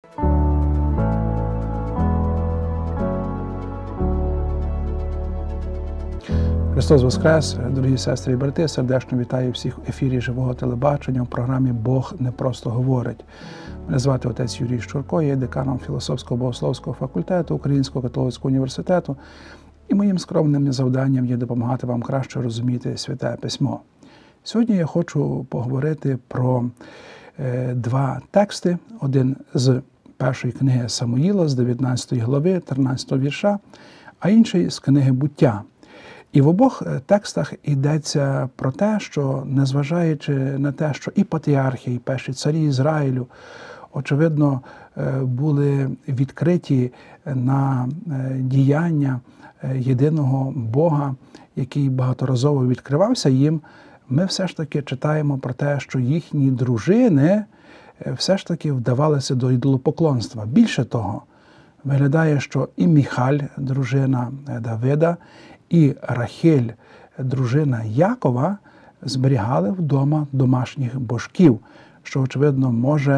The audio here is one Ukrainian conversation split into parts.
Христос Воскрес! Дорогі сестри і брати, сердечно вітаю всіх в ефірі живого телебачення в програмі «Бог не просто говорить». Мене звати отець Юрій Щурко, я є деканом філософського богословського факультету Українського католицького університету, і моїм скромним завданням є допомагати вам краще розуміти Святе Письмо. Сьогодні я хочу поговорити про два тексти. Один з першої книги Самуїла, з 19 глави, 13 вірша, а інший з книги «Буття». І в обох текстах йдеться про те, що, незважаючи на те, що і патріархи, і перші царі Ізраїлю, очевидно, були відкриті на діяння єдиного Бога, який багаторазово відкривався їм, ми все ж таки читаємо про те, що їхні дружини все ж таки вдавалися до ідолопоклонства. Більше того, виглядає, що і Міхаль, дружина Давида, і Рахель, дружина Якова, зберігали вдома домашніх божків, що, очевидно, може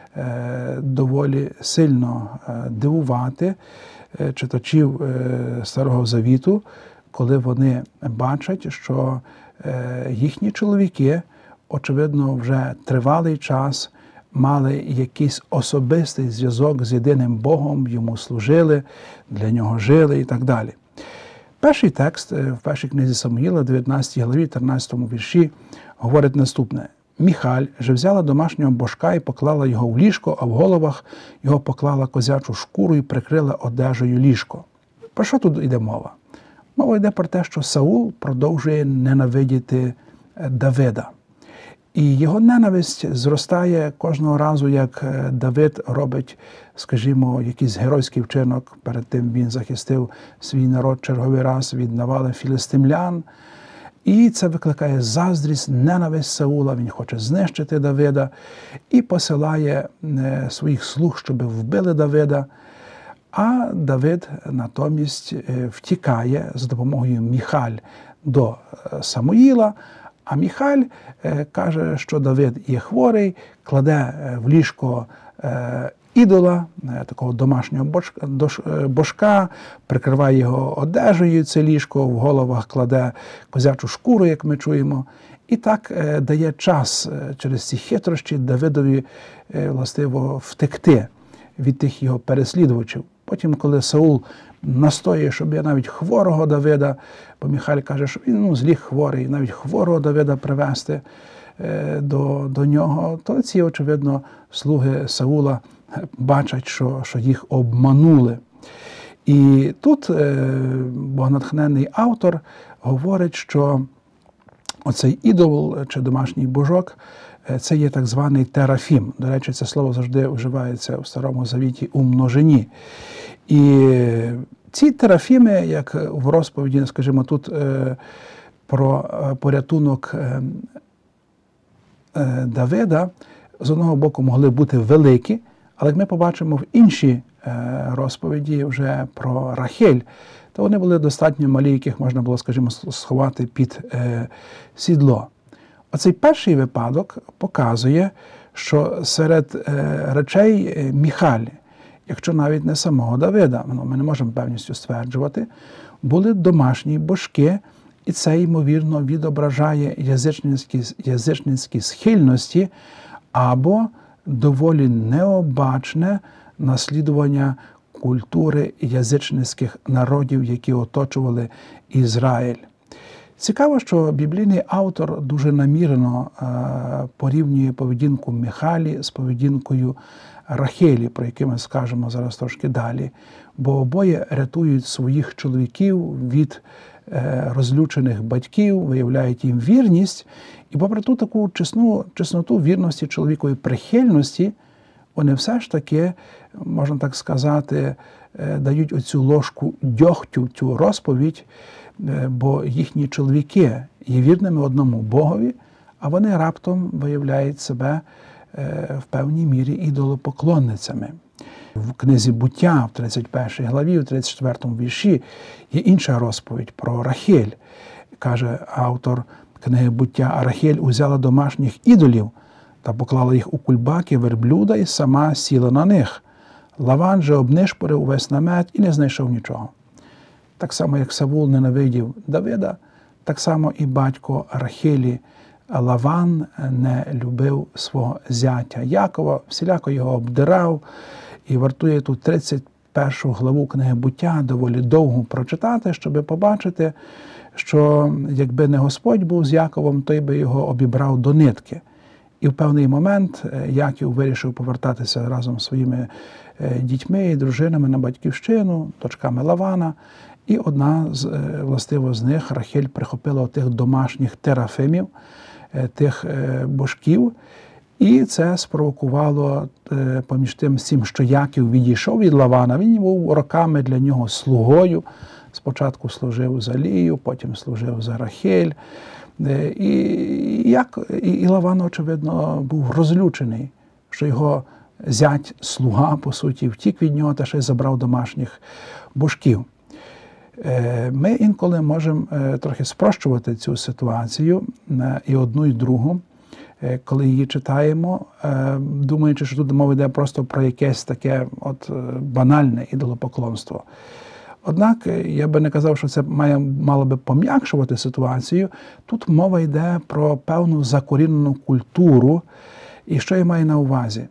доволі сильно дивувати читачів Старого Завіту, коли вони бачать, що їхні чоловіки, очевидно, вже тривалий час мали якийсь особистий зв'язок з єдиним Богом, йому служили, для нього жили і так далі. Перший текст в першій книзі Самуїла, 19 главі, 13 вірші, говорить наступне. «Міхаль же взяла домашнього божка і поклала його в ліжко, а в головах його поклала козячу шкуру і прикрила одежею ліжко». Про що тут йде мова? Мова йде про те, що Саул продовжує ненавидіти Давида. І його ненависть зростає кожного разу, як Давид робить, скажімо, якийсь геройський вчинок. Перед тим він захистив свій народ черговий раз від навали філістимлян. І це викликає заздрість, ненависть Саула. Він хоче знищити Давида і посилає своїх слуг, щоб вбили Давида. А Давид натомість втікає за допомогою Міхаль до Самуїла. А Міхаль каже, що Давид є хворий, кладе в ліжко ідола, такого домашнього божка, прикриває його одежею, це ліжко, в головах кладе козячу шкуру, як ми чуємо. І так дає час через ці хитрощі Давидові, властиво, втекти від тих його переслідувачів. Потім, коли Саул настоює, щоб я навіть хворого Давида, бо Міхаль каже, що він зліг хворий, навіть хворого Давида привести до нього, то ці, очевидно, слуги Саула бачать, що їх обманули. І тут богонатхненний автор говорить, що оцей ідол чи домашній божок – це є так званий терафім. До речі, це слово завжди вживається в Старому Завіті у множині. І ці терафіми, як в розповіді, скажімо, тут про порятунок Давида, з одного боку могли бути великі, але як ми побачимо в іншій розповіді вже про Рахель, то вони були достатньо малі, яких можна було, скажімо, сховати під сідло. Оцей перший випадок показує, що серед речей Міхаль, якщо навіть не самого Давида, ми не можемо певністю стверджувати, були домашні божки, і це, ймовірно, відображає язичницькі схильності або доволі необачне наслідування культури язичницьких народів, які оточували Ізраїль. Цікаво, що біблійний автор дуже намірено порівнює поведінку Міхалі з поведінкою Рахелі, про яку ми скажемо зараз трошки далі, бо обоє рятують своїх чоловіків від розлючених батьків, виявляють їм вірність, і попри ту таку чесноту вірності чоловікової прихильності, вони все ж таки, можна так сказати, дають оцю ложку дьогтю, цю розповідь, бо їхні чоловіки є вірними одному Богові, а вони раптом виявляють себе в певній мірі ідолопоклонницями. В книзі «Буття» в 31 главі, в 34 вірші є інша розповідь про Рахель. Каже автор книги «Буття», а Рахель узяла домашніх ідолів та поклала їх у кульбаки верблюда і сама сіла на них. Лаван же обнишпорив увесь намет і не знайшов нічого. Так само, як Саул ненавидів Давида, так само і батько Рахилі Лаван не любив свого зятя Якова, всіляко його обдирав, і вартує тут 31 главу книги «Буття» доволі довго прочитати, щоб побачити, що якби не Господь був з Яковом, той би його обібрав до нитки. І в певний момент Яків вирішив повертатися разом з своїми дітьми і дружинами на батьківщину, дочками Лавана. І одна властиво з них, Рахиль, прихопила тих домашніх терафимів, тих божків. І це спровокувало поміж тим всім, що Яків відійшов від Лавана. Він був роками для нього слугою. Спочатку служив за Лію, потім служив за Рахиль. І Лаван, очевидно, був розлючений, що його зять-слуга, по суті, втік від нього та ще й забрав домашніх божків. Ми інколи можемо трохи спрощувати цю ситуацію, і одну, і другу, коли її читаємо, думаючи, що тут мова йде просто про якесь таке банальне ідолопоклонство. Однак, я би не казав, що це мало би пом'якшувати ситуацію. Тут мова йде про певну закорінену культуру. І що я маю на увазі?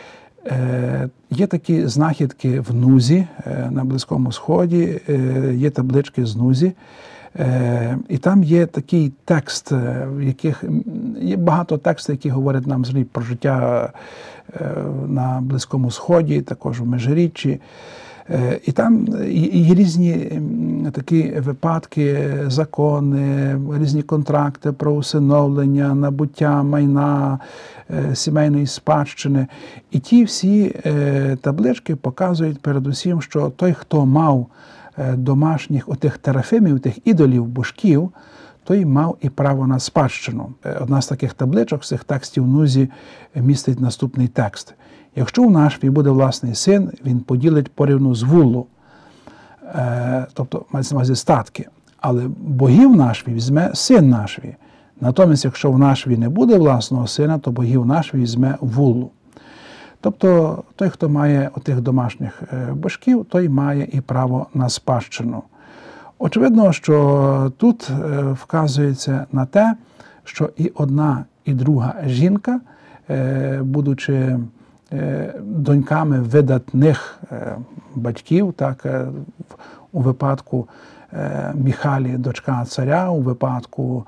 Є такі знахідки в Нузі, на Близькому Сході, є таблички з Нузі. І там є такий текст, в яких є багато текстів, які говорять нам про життя на Близькому Сході, також в Межиріччі. І там є різні такі випадки, закони, різні контракти про усиновлення, набуття майна, сімейної спадщини. І ті всі таблички показують передусім, що той, хто мав домашніх отих терафимів, тих ідолів, божків, той мав і право на спадщину. Одна з таких табличок, з цих текстів Нузі, містить наступний текст. Якщо у Нашві буде власний син, він поділить порівну з вуллу, тобто мається на увазі статки. Але богів Нашві візьме син Нашві. Натомість, якщо в Нашві не буде власного сина, то богів Нашві візьме вуллу. Тобто той, хто має отих домашніх божків, той має і право на спадщину. Очевидно, що тут вказується на те, що і одна, і друга жінка, будучи доньками видатних батьків, так, у випадку Міхалі, дочка царя, у випадку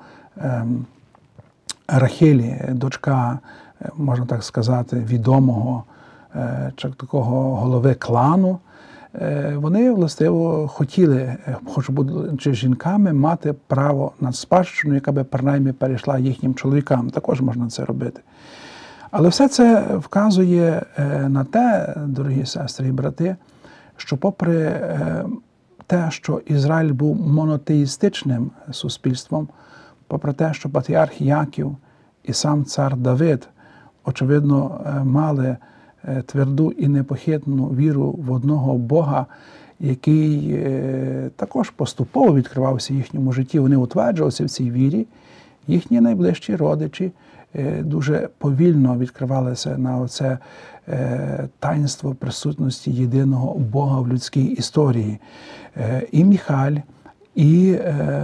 Рахилі, дочка, можна так сказати, відомого такого голови клану, вони, властиво, хотіли, хоч будучи жінками, мати право на спадщину, яка би, принаймні, перейшла їхнім чоловікам. Також можна це робити. Але все це вказує на те, дорогі сестри і брати, що попри те, що Ізраїль був монотеїстичним суспільством, попри те, що патріарх Яків і сам цар Давид, очевидно, мали тверду і непохитну віру в одного Бога, який також поступово відкривався в їхньому житті, вони утверджувалися в цій вірі, їхні найближчі родичі дуже повільно відкривалися на оце таїнство присутності єдиного Бога в людській історії. І Міхаль, і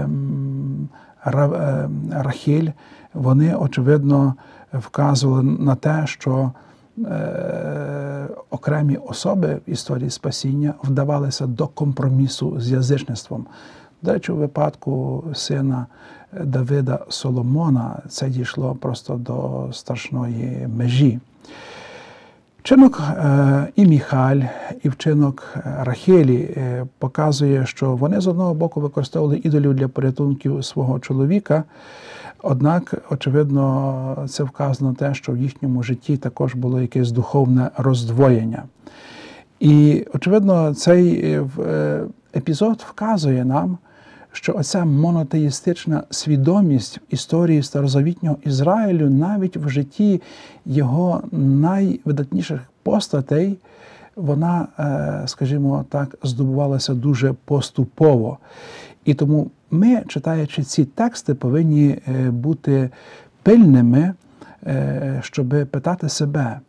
Рахиль, вони, очевидно, вказували на те, що окремі особи в історії спасіння вдавалися до компромісу з язичництвом. До речі, у випадку сина Давида Соломона це дійшло просто до страшної межі. Вчинок і Міхаль, і вчинок Рахилі показує, що вони з одного боку використовували ідолів для порятунку свого чоловіка, однак, очевидно, це вказано те, що в їхньому житті також було якесь духовне роздвоєння. І, очевидно, цей епізод вказує нам, що оця монотеїстична свідомість в історії старозавітнього Ізраїлю навіть в житті його найвидатніших постатей, вона, скажімо так, здобувалася дуже поступово. І тому ми, читаючи ці тексти, повинні бути пильними, щоб питати себе,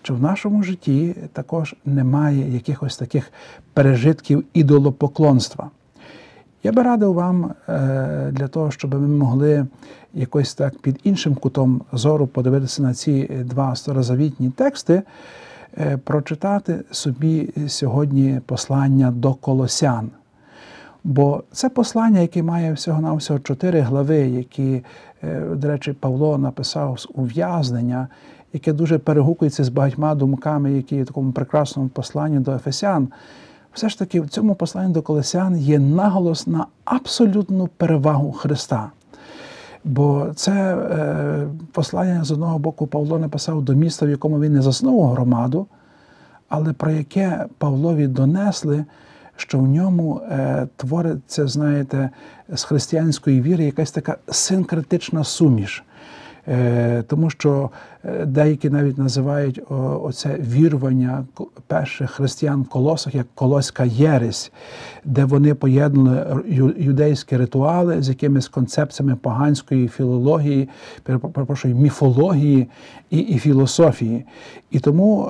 чи в нашому житті також немає якихось таких пережитків ідолопоклонства. Я би радив вам для того, щоб ми могли якось так під іншим кутом зору подивитися на ці два старозавітні тексти, прочитати собі сьогодні послання до Колосян. Бо це послання, яке має всього-навсього 4 глави, які, до речі, Павло написав з ув'язнення, яке дуже перегукується з багатьма думками, які є в такому прекрасному посланні до Ефесян. Все ж таки в цьому посланні до Колосян є наголос на абсолютну перевагу Христа. Бо це послання, з одного боку, Павло написав до міста, в якому він не заснував громаду, але про яке Павлові донесли, що в ньому твориться, знаєте, з християнської віри якась така синкретична суміш. Тому що деякі навіть називають оце вірування перших християн в Колосах як колоська єресь, де вони поєднали юдейські ритуали з якимись концепціями поганської філології, міфології і філософії. І тому,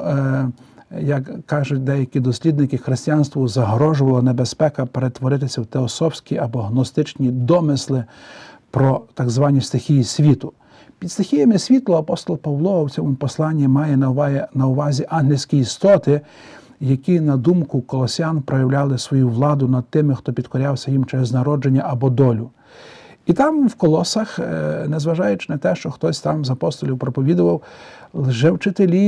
як кажуть деякі дослідники, християнству загрожувала небезпека перетворитися в теософські або гностичні домисли про так звані стихії світу. Під стихіями світла апостол Павло в цьому посланні має на увазі ангельські істоти, які, на думку колосян, проявляли свою владу над тими, хто підкорявся їм через народження або долю. І там в Колосах, незважаючи на те, що хтось там з апостолів проповідував, лжевчителі,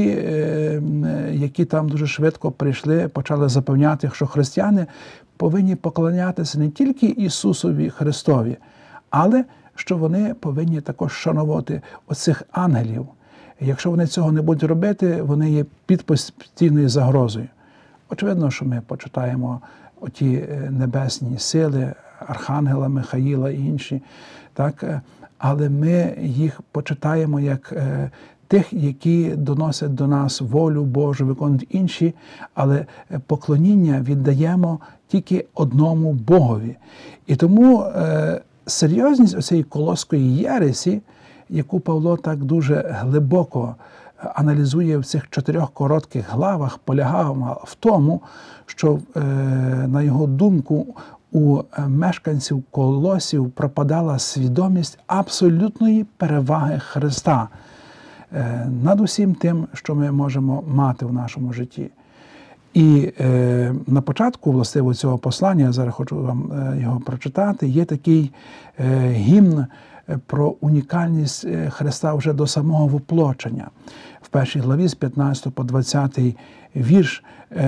які там дуже швидко прийшли, почали запевняти, що християни повинні поклонятися не тільки Ісусові Христові, але що вони повинні також шанувати оцих ангелів. Якщо вони цього не будуть робити, вони є під постійною загрозою. Очевидно, що ми почитаємо оті небесні сили, Архангела, Михаїла і інші, так? Але ми їх почитаємо як тих, які доносять до нас волю Божу, виконують інші, але поклоніння віддаємо тільки одному Богові. І тому серйозність оцієї колоської єресі, яку Павло так дуже глибоко аналізує в цих 4 коротких главах, полягав в тому, що, на його думку, у мешканців Колосів пропадала свідомість абсолютної переваги Христа над усім тим, що ми можемо мати в нашому житті. І на початку, властиво, цього послання, я зараз хочу вам його прочитати, є такий гімн про унікальність Христа вже до самого воплочення. В першій главі з 15 по 20 вірш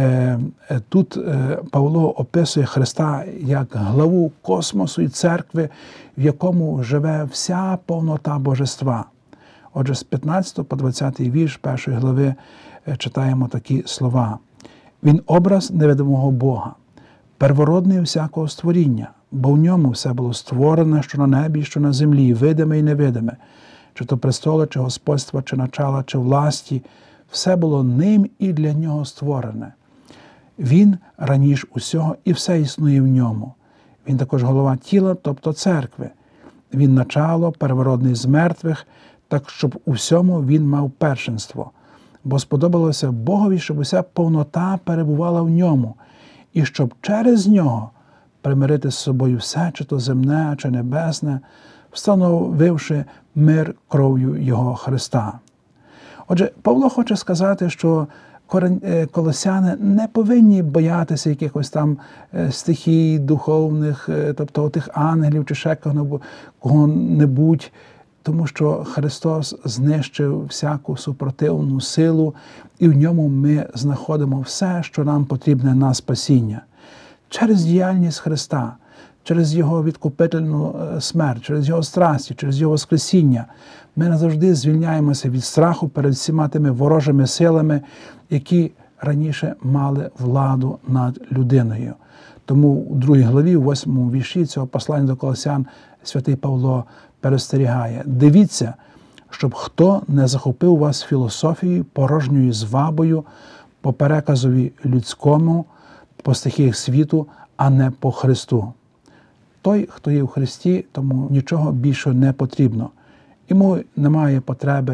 тут Павло описує Христа як главу космосу і церкви, в якому живе вся повнота божества. Отже, з 15 по 20 вірш першої глави читаємо такі слова. Він образ невидимого Бога, первородний всякого створіння, бо в ньому все було створене, що на небі, що на землі, видиме і невидиме, чи то престоли, чи господства, чи начала, чи власті, все було ним і для нього створене. Він раніше усього і все існує в ньому. Він також голова тіла, тобто церкви. Він начало, первородний з мертвих, так щоб у всьому він мав першинство. Бо сподобалося Богові, щоб уся повнота перебувала в ньому, і щоб через нього примирити з собою все, чи то земне, чи небесне, встановивши мир кров'ю його Христа. Отже, Павло хоче сказати, що колосяни не повинні боятися якихось там стихій духовних, тобто тих ангелів чи ще кого-небудь, тому що Христос знищив всяку супротивну силу, і в ньому ми знаходимо все, що нам потрібне на спасіння. Через діяльність Христа, через Його відкупительну смерть, через Його страсті, через Його воскресіння, ми назавжди звільняємося від страху перед всіма тими ворожими силами, які раніше мали владу над людиною. Тому у 2 главі, у 8 вірші цього послання до Колосян святий Павло перестерігає. Дивіться, щоб хто не захопив вас філософією, порожньою звабою, по переказові людському, по стихіях світу, а не по Христу. Той, хто є в Христі, тому нічого більше не потрібно. Йому немає потреби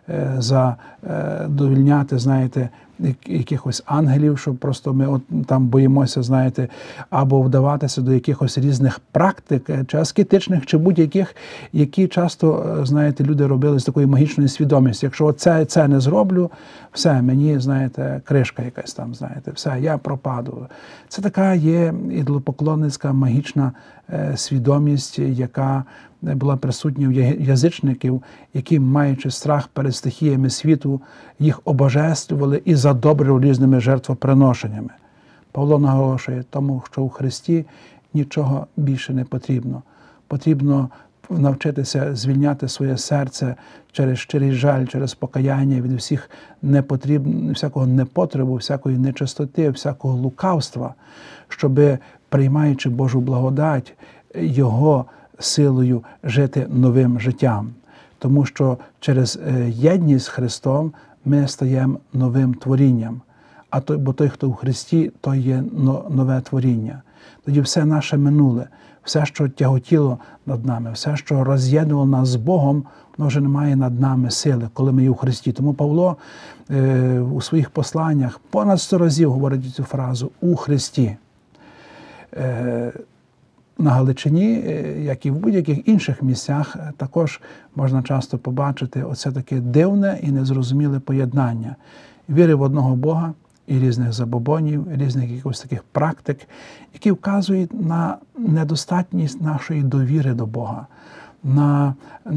задовільняти, знаєте, якихось ангелів, що просто ми там боїмося, знаєте, або вдаватися до якихось різних практик, чи аскетичних, чи будь-яких, які часто, знаєте, люди робили з такою магічною свідомістю. Якщо це не зроблю, все, мені, знаєте, кришка якась там, знаєте, все, я пропаду. Це така є ідолопоклонницька магічна свідомість, яка була присутня в язичників, які, маючи страх перед стихіями світу, їх обожествували і задобрювали різними жертвоприношеннями. Павло наголошує тому, що у Христі нічого більше не потрібно. Потрібно навчитися звільняти своє серце через щирий жаль, через покаяння від всякого непотребу, всякої нечистоти, всякого лукавства, щоби, приймаючи Божу благодать, Його силою жити новим життям. Тому що через єдність з Христом ми стаємо новим творінням. Бо той, хто у Христі, то є нове творіння. Тоді все наше минуле, все, що тяготіло над нами, все, що роз'єднувало нас з Богом, воно вже не має над нами сили, коли ми є у Христі. Тому Павло у своїх посланнях понад 100 разів говорить цю фразу «у Христі». На Галичині, як і в будь-яких інших місцях, також можна часто побачити оце таке дивне і незрозуміле поєднання віри в одного Бога і різних забобонів, різних якихось таких практик, які вказують на недостатність нашої довіри до Бога, на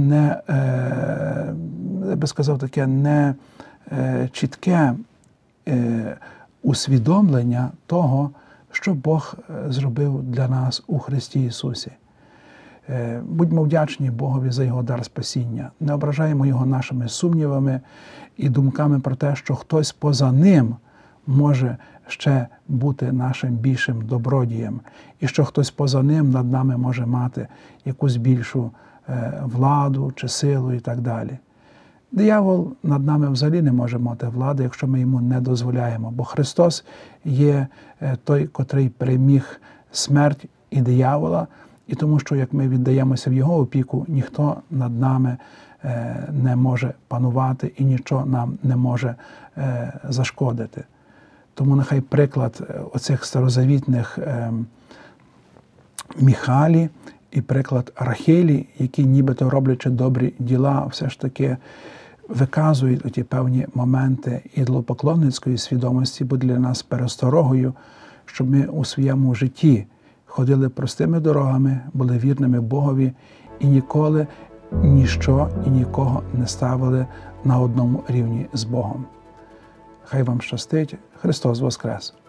я би сказав, таке не чітке усвідомлення того, що Бог зробив для нас у Христі Ісусі. Будьмо вдячні Богові за Його дар спасіння. Не ображаємо Його нашими сумнівами і думками про те, що хтось поза Ним може ще бути нашим більшим добродієм, і що хтось поза Ним над нами може мати якусь більшу владу чи силу і так далі. Диявол над нами взагалі не може мати влади, якщо ми йому не дозволяємо, бо Христос є той, котрий переміг смерть і диявола, і тому що, як ми віддаємося в Його опіку, ніхто над нами не може панувати і нічого нам не може зашкодити. Тому нехай приклад оцих старозавітних Міхалі і приклад Рахилі, які нібито роблячи добрі діла, все ж таки виказують оті певні моменти ідолопоклонницької свідомості, буде для нас пересторогою, щоб ми у своєму житті ходили простими дорогами, були вірними Богові і ніколи ніщо і нікого не ставили на одному рівні з Богом. Хай вам щастить. Христос Воскрес!